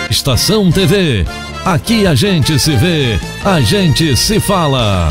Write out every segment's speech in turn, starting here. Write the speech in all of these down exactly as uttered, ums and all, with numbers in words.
Estação T V. Aqui a gente se vê, a gente se fala.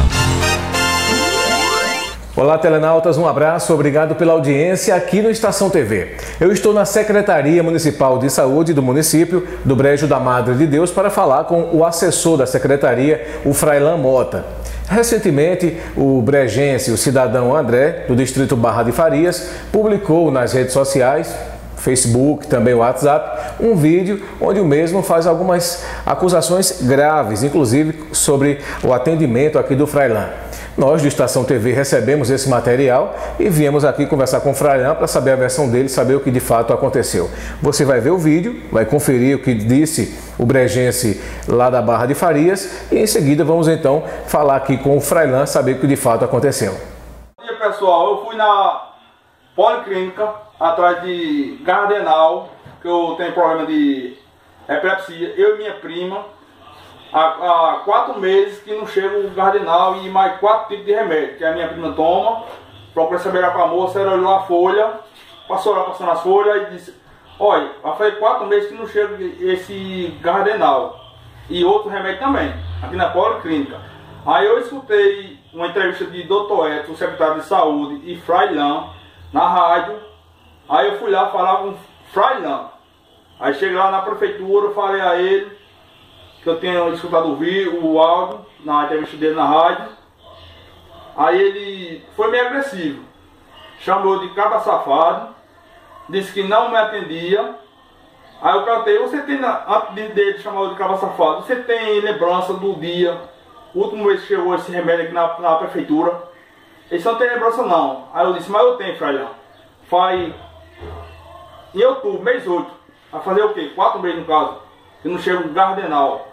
Olá, telenautas, um abraço, obrigado pela audiência aqui no Estação T V. Eu estou na Secretaria Municipal de Saúde do município do Brejo da Madre de Deus para falar com o assessor da Secretaria, o Frailan Mota. Recentemente, o brejense, o cidadão André, do distrito Barra de Farias, publicou nas redes sociais, Facebook, também o WhatsApp, um vídeo onde o mesmo faz algumas acusações graves, inclusive sobre o atendimento aqui do Frailan. Nós, do Estação T V, recebemos esse material e viemos aqui conversar com o Frailan para saber a versão dele, saber o que de fato aconteceu. Você vai ver o vídeo, vai conferir o que disse o brejense lá da Barra de Farias e em seguida vamos então falar aqui com o Frailan, saber o que de fato aconteceu. Bom dia, pessoal. Eu fui na Policlínica atrás de Gardenal, que eu tenho problema de epilepsia, eu e minha prima. Há, há quatro meses que não chega o Gardenal e mais quatro tipos de remédio que a minha prima toma. Procurei saber lá com a moça, ela olhou a folha, passou lá passando as folhas e disse: olha, faz quatro meses que não chega esse Gardenal e outro remédio também, aqui na Policlínica. Aí eu escutei uma entrevista de doutor Edson, o secretário de Saúde, e Frailan na rádio. Aí eu fui lá falar com Frailan. Aí cheguei lá na prefeitura, falei a ele que eu tenho escutado o vídeo, o áudio, na entrevista dele na rádio. Aí ele foi meio agressivo, chamou de cabra safado, disse que não me atendia. Aí eu perguntei: você tem, antes dele chamar de cabra safado, você tem lembrança do dia, o último mês que chegou esse remédio aqui na, na prefeitura? Ele disse: não tem lembrança não. Aí eu disse: mas eu tenho, Frailan. Faz em outubro, mês oito, vai fazer o quê? Quatro meses no caso, que não chega o Gardenal.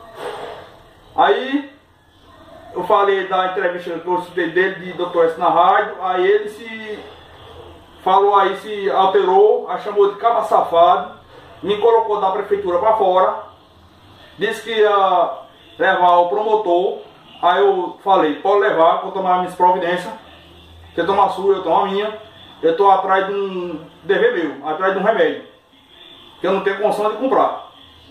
Aí eu falei da entrevista que eu citei dele, de doutor S na rádio. Aí ele se falou, aí se alterou, aí chamou de cabra safado, me colocou da prefeitura para fora, disse que ia levar o promotor. Aí eu falei: pode levar, vou tomar minhas providências, você toma a sua, eu tomo a minha. Eu estou atrás de um dever meu, atrás de um remédio que eu não tenho condição de comprar.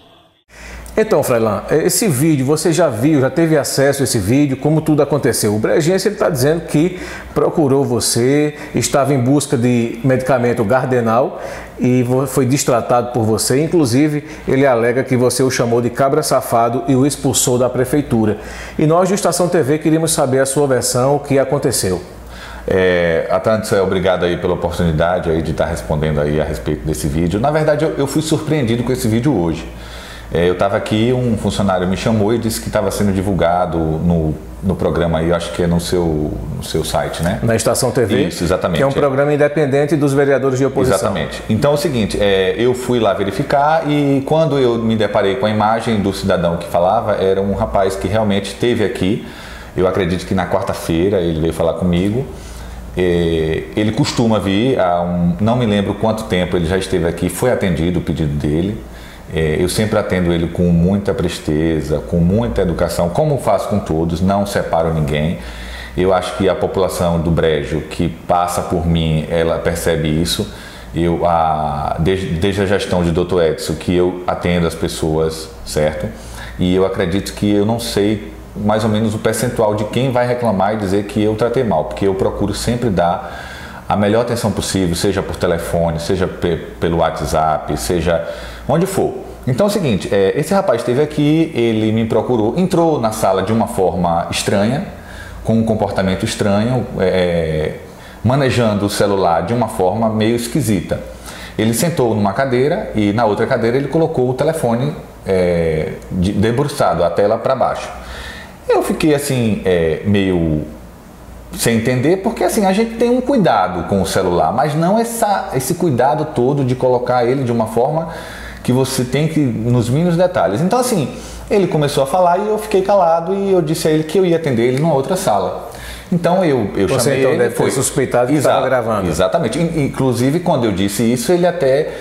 Então, Frailan, esse vídeo você já viu, já teve acesso a esse vídeo, como tudo aconteceu? O brejense está dizendo que procurou você, estava em busca de medicamento Gardenal e foi destratado por você. Inclusive, ele alega que você o chamou de cabra safado e o expulsou da prefeitura. E nós, do Estação T V, queríamos saber a sua versão, o que aconteceu. É, Atantes, é, obrigado aí pela oportunidade aí de estar respondendo aí a respeito desse vídeo. Na verdade, eu, eu fui surpreendido com esse vídeo hoje. É, eu estava aqui, um funcionário me chamou e disse que estava sendo divulgado no, no programa aí, eu acho que é no seu, no seu site, né? Na Estação T V. Isso, exatamente. Que é um programa independente dos vereadores de oposição. Exatamente. Então é o seguinte, é, eu fui lá verificar e quando eu me deparei com a imagem do cidadão que falava, era um rapaz que realmente esteve aqui. Eu acredito que na quarta-feira ele veio falar comigo. É, ele costuma vir, há um, não me lembro quanto tempo ele já esteve aqui, foi atendido o pedido dele. É, eu sempre atendo ele com muita presteza, com muita educação, como faço com todos, não separo ninguém. Eu acho que a população do Brejo que passa por mim, ela percebe isso. Eu, a, desde, desde a gestão de doutor Edson, que eu atendo as pessoas, certo? E eu acredito que eu não sei mais ou menos o percentual de quem vai reclamar e dizer que eu tratei mal, porque eu procuro sempre dar a melhor atenção possível, seja por telefone, seja pe pelo WhatsApp, seja onde for. Então é o seguinte, é, esse rapaz esteve aqui, ele me procurou, entrou na sala de uma forma estranha, com um comportamento estranho, é, manejando o celular de uma forma meio esquisita. Ele sentou numa cadeira e na outra cadeira ele colocou o telefone é, de, debruçado, a tela para baixo. Eu fiquei assim, é, meio sem entender, porque assim, a gente tem um cuidado com o celular, mas não essa, esse cuidado todo de colocar ele de uma forma que você tem que, nos mínimos detalhes. Então assim, ele começou a falar e eu fiquei calado e eu disse a ele que eu ia atender ele numa outra sala. Então eu, eu você chamei então ele, deve foi ter suspeitado que estava gravando. Exatamente. Inclusive, quando eu disse isso, ele até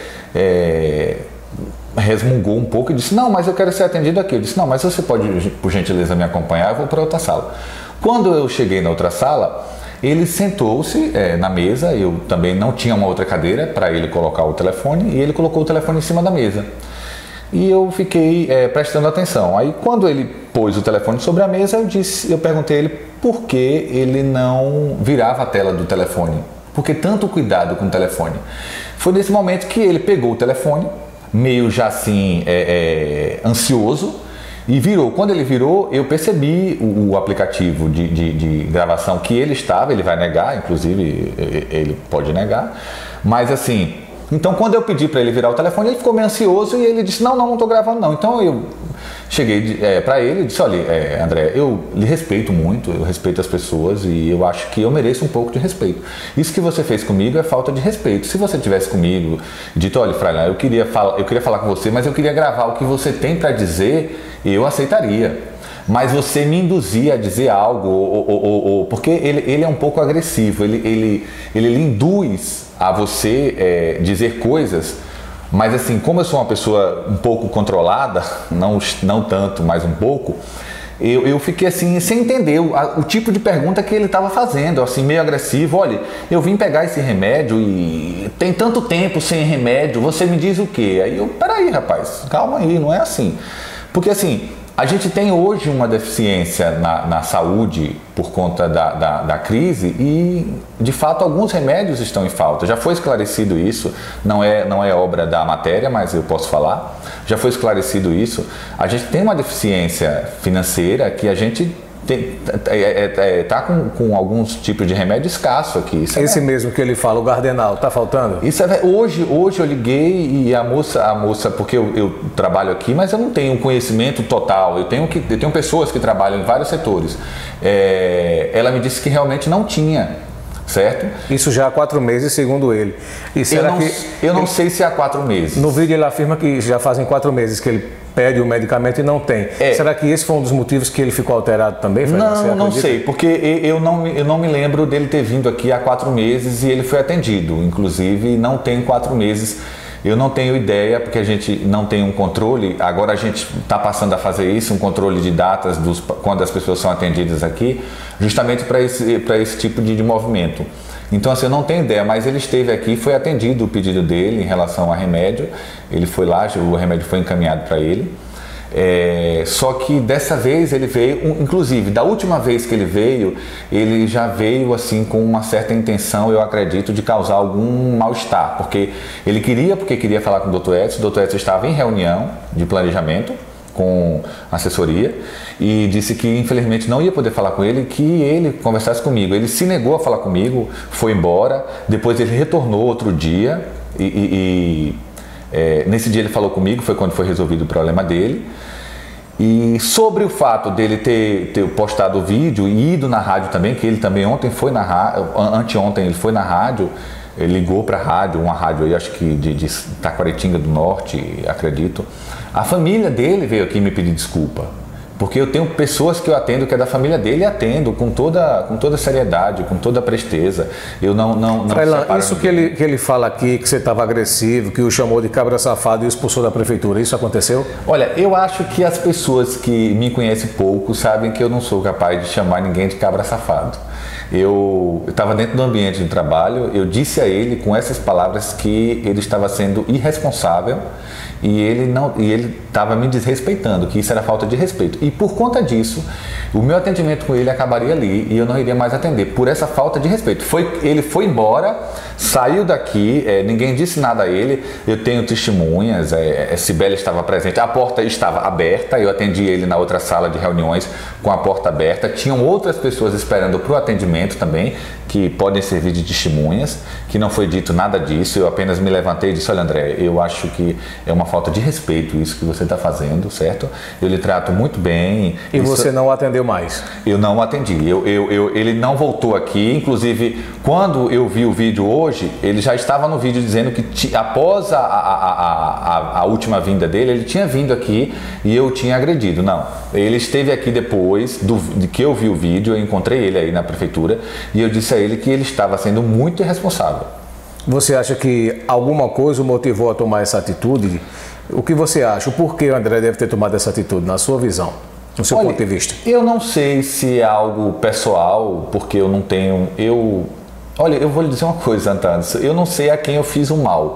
é, resmungou um pouco e disse: não, mas eu quero ser atendido aqui. Eu disse: não, mas você pode, por gentileza, me acompanhar, eu vou para outra sala. Quando eu cheguei na outra sala, ele sentou-se é, na mesa, eu também não tinha uma outra cadeira para ele colocar o telefone, e ele colocou o telefone em cima da mesa. E eu fiquei é, prestando atenção. Aí quando ele pôs o telefone sobre a mesa, eu disse, eu perguntei a ele por que ele não virava a tela do telefone. Por que tanto cuidado com o telefone? Foi nesse momento que ele pegou o telefone, meio já assim, é, é, ansioso, e virou. Quando ele virou, eu percebi o, o aplicativo de, de, de gravação que ele estava, ele vai negar, inclusive ele pode negar, mas assim... Então, quando eu pedi para ele virar o telefone, ele ficou meio ansioso e ele disse, não, não, não estou gravando não. Então, eu cheguei é, para ele e disse, olha, é, André, eu lhe respeito muito, eu respeito as pessoas e eu acho que eu mereço um pouco de respeito. Isso que você fez comigo é falta de respeito. Se você tivesse comigo dito, olha, Frailan, eu queria, eu queria falar com você, mas eu queria gravar o que você tem para dizer, eu aceitaria. Mas você me induzia a dizer algo, ou, ou, ou, ou, porque ele, ele é um pouco agressivo, ele, ele, ele lhe induz a você é, dizer coisas, mas assim, como eu sou uma pessoa um pouco controlada, não, não tanto, mas um pouco, eu, eu fiquei assim, sem entender o, a, o tipo de pergunta que ele estava fazendo, assim, meio agressivo. Olha, eu vim pegar esse remédio e tem tanto tempo sem remédio, você me diz o quê? Aí eu, peraí rapaz, calma aí, não é assim. Porque assim, a gente tem hoje uma deficiência na, na saúde por conta da, da, da crise e, de fato, alguns remédios estão em falta. Já foi esclarecido isso, não é, não é obra da matéria, mas eu posso falar. Já foi esclarecido isso. A gente tem uma deficiência financeira que a gente está é, é, tá com, com alguns tipos de remédio escasso aqui. Isso Esse é, mesmo que ele fala, o Gardenal, está faltando? Isso é, hoje, hoje eu liguei e a moça, a moça porque eu, eu trabalho aqui, mas eu não tenho um conhecimento total. Eu tenho, que, eu tenho pessoas que trabalham em vários setores. É, ela me disse que realmente não tinha, certo? Isso já há quatro meses, segundo ele. E será eu não, que eu não ele, sei se há quatro meses. No vídeo ele afirma que já fazem quatro meses que ele pede o medicamento e não tem. É. Será que esse foi um dos motivos que ele ficou alterado também? Não, não sei, porque eu não, eu não me lembro dele ter vindo aqui há quatro meses e ele foi atendido. Inclusive, não tem quatro meses. Eu não tenho ideia, porque a gente não tem um controle. Agora a gente está passando a fazer isso, um controle de datas dos, quando as pessoas são atendidas aqui, justamente para esse, para esse tipo de, de movimento. Então, assim, eu não tenho ideia, mas ele esteve aqui, foi atendido o pedido dele em relação a remédio. Ele foi lá, o remédio foi encaminhado para ele. É, só que dessa vez ele veio, inclusive da última vez que ele veio, ele já veio assim com uma certa intenção, eu acredito, de causar algum mal-estar, porque ele queria, porque queria falar com o doutor Edson, o doutor Edson estava em reunião de planejamento com assessoria e disse que infelizmente não ia poder falar com ele, que ele conversasse comigo. Ele se negou a falar comigo, foi embora, depois ele retornou outro dia e, e, e é, nesse dia ele falou comigo, foi quando foi resolvido o problema dele. E sobre o fato dele ter, ter postado o vídeo e ido na rádio também, que ele também ontem foi na rádio, anteontem ele foi na rádio, ele ligou para a rádio, uma rádio aí, acho que de, de Taquaritinga do Norte, acredito. A família dele veio aqui me pedir desculpa, porque eu tenho pessoas que eu atendo que é da família dele e atendo com toda, com toda seriedade, com toda presteza. Eu não, não, não Frailan, isso que ele, que ele fala aqui, que você estava agressivo, que o chamou de cabra safado e o expulsou da prefeitura, isso aconteceu? Olha, eu acho que as pessoas que me conhecem pouco sabem que eu não sou capaz de chamar ninguém de cabra safado. Eu estava dentro do ambiente de trabalho, eu disse a ele com essas palavras que ele estava sendo irresponsável e ele não, e ele estava me desrespeitando, que isso era falta de respeito. E por conta disso, o meu atendimento com ele acabaria ali e eu não iria mais atender, por essa falta de respeito. Foi, ele foi embora, saiu daqui, é, ninguém disse nada a ele, eu tenho testemunhas, é, Cibele estava presente, a porta estava aberta, eu atendi ele na outra sala de reuniões com a porta aberta, tinham outras pessoas esperando para o atendimento também, que podem servir de testemunhas, que não foi dito nada disso, eu apenas me levantei e disse, olha André, eu acho que é uma falta de respeito isso que você está fazendo, certo? Eu lhe trato muito bem. E isso... você não atendeu mais? Eu não atendi, eu, eu, eu, ele não voltou aqui, inclusive quando eu vi o vídeo hoje, ele já estava no vídeo dizendo que após a, a, a, a, a última vinda dele, ele tinha vindo aqui e eu tinha agredido. Não, ele esteve aqui depois do, de que eu vi o vídeo, eu encontrei ele aí na prefeitura e eu disse a ele que ele estava sendo muito irresponsável. Você acha que alguma coisa o motivou a tomar essa atitude? O que você acha? O porquê o André deve ter tomado essa atitude, na sua visão, no seu Olha, ponto de vista? Eu não sei se é algo pessoal, porque eu não tenho... Eu, olha, eu vou lhe dizer uma coisa, Antônio, eu não sei a quem eu fiz o mal.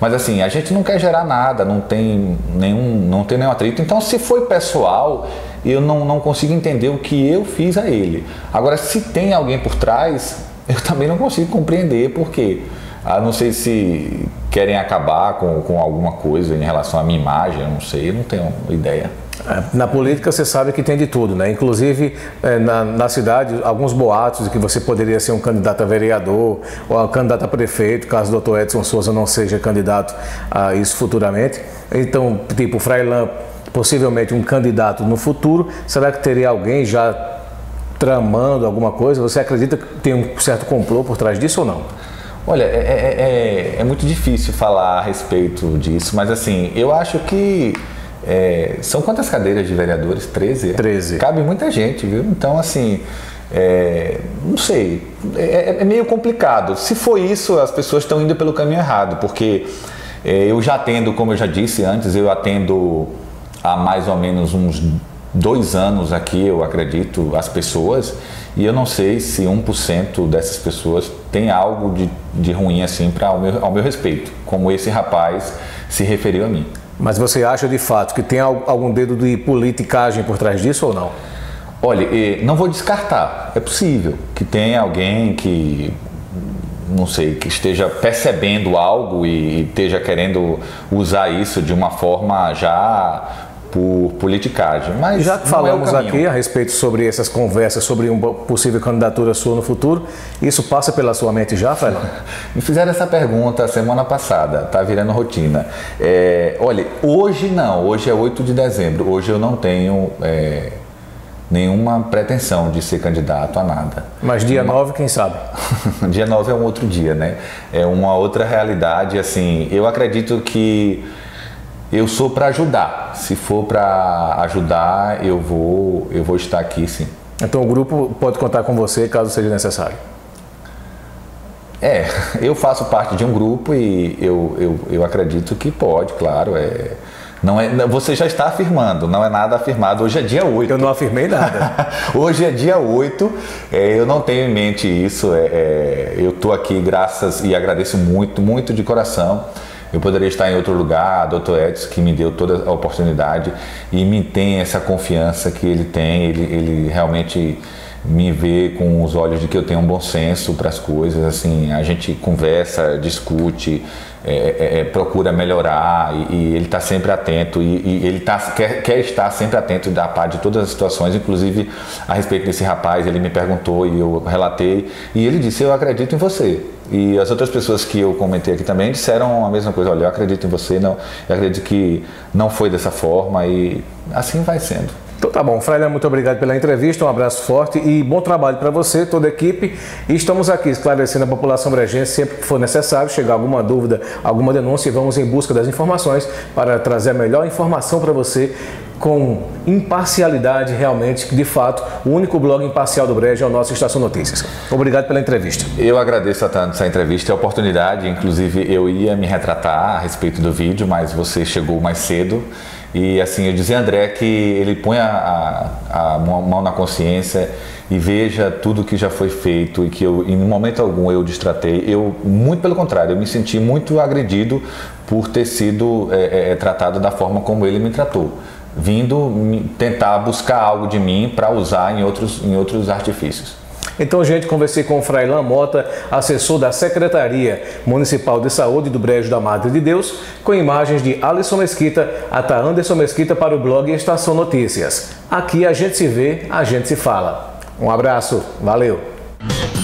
Mas assim, a gente não quer gerar nada, não tem nenhum, não tem nenhum atrito. Então, se foi pessoal, eu não, não consigo entender o que eu fiz a ele. Agora, se tem alguém por trás, eu também não consigo compreender por quê. Ah, não sei se querem acabar com, com alguma coisa em relação à minha imagem, eu não sei, eu não tenho ideia. Na política você sabe que tem de tudo, né? Inclusive na, na cidade, alguns boatos de que você poderia ser um candidato a vereador ou a candidato a prefeito, caso o doutor Edson Souza não seja candidato a isso futuramente. Então, tipo, Frailan, possivelmente um candidato no futuro, será que teria alguém já tramando alguma coisa? Você acredita que tem um certo complô por trás disso ou não? Olha, é, é, é muito difícil falar a respeito disso, mas assim, eu acho que é, são quantas cadeiras de vereadores? treze? treze. Cabe muita gente, viu? Então, assim, é, não sei, é, é meio complicado. Se for isso, as pessoas estão indo pelo caminho errado, porque é, eu já atendo, como eu já disse antes, eu atendo há mais ou menos uns dois anos aqui, eu acredito, as pessoas, e eu não sei se um por cento dessas pessoas tem algo de, de ruim assim pra, ao, meu, ao meu respeito, como esse rapaz se referiu a mim. Mas você acha de fato que tem algum dedo de politicagem por trás disso ou não? Olha, não vou descartar, é possível que tenha alguém que, não sei, que esteja percebendo algo e esteja querendo usar isso de uma forma já por politicagem, mas já que falamos é aqui a respeito sobre essas conversas sobre uma possível candidatura sua no futuro, isso passa pela sua mente já, Frailan? Me fizeram essa pergunta semana passada, tá virando rotina. É, olha, hoje não, hoje é oito de dezembro, hoje eu não tenho é, nenhuma pretensão de ser candidato a nada. Mas dia nove, quem sabe? Dia nove é um outro dia, né? É uma outra realidade, assim, eu acredito que eu sou para ajudar. Se for para ajudar, eu vou, eu vou estar aqui, sim. Então o grupo pode contar com você caso seja necessário? É, eu faço parte de um grupo e eu, eu, eu acredito que pode, claro. É, não é, você já está afirmando, não é nada afirmado. Hoje é dia oito. Eu não afirmei nada. Hoje é dia oito, é, eu não tenho em mente isso. É, é, eu estou aqui graças e agradeço muito, muito de coração. Eu poderia estar em outro lugar, doutor Edson, que me deu toda a oportunidade e me tem essa confiança que ele tem, ele, ele realmente me vê com os olhos de que eu tenho um bom senso para as coisas, assim, a gente conversa, discute, é, é, é, procura melhorar e, e ele está sempre atento e, e ele tá, quer, quer estar sempre atento da parte de todas as situações, inclusive a respeito desse rapaz, ele me perguntou e eu relatei e ele disse, eu acredito em você. E as outras pessoas que eu comentei aqui também disseram a mesma coisa, olha, eu acredito em você, não, eu acredito que não foi dessa forma e assim vai sendo. Então tá bom, Frailan, muito obrigado pela entrevista, um abraço forte e bom trabalho para você, toda a equipe. E estamos aqui esclarecendo a população brejense sempre que for necessário, chegar alguma dúvida, alguma denúncia, e vamos em busca das informações para trazer a melhor informação para você com imparcialidade realmente, que de fato o único blog imparcial do Brejo é o nosso Estação Notícias. Obrigado pela entrevista. Eu agradeço a tanto essa entrevista, a oportunidade, inclusive eu ia me retratar a respeito do vídeo, mas você chegou mais cedo. E assim, eu dizia a André que ele põe a, a, a mão na consciência e veja tudo que já foi feito e que eu, em momento algum eu destratei. Eu, muito pelo contrário, eu me senti muito agredido por ter sido é, é, tratado da forma como ele me tratou, vindo tentar buscar algo de mim para usar em outros, em outros artifícios. Então, gente, conversei com o Frailan Mota, assessor da Secretaria Municipal de Saúde do Brejo da Madre de Deus, com imagens de Alisson Mesquita, até Anderson Mesquita para o blog Estação Notícias. Aqui a gente se vê, a gente se fala. Um abraço, valeu!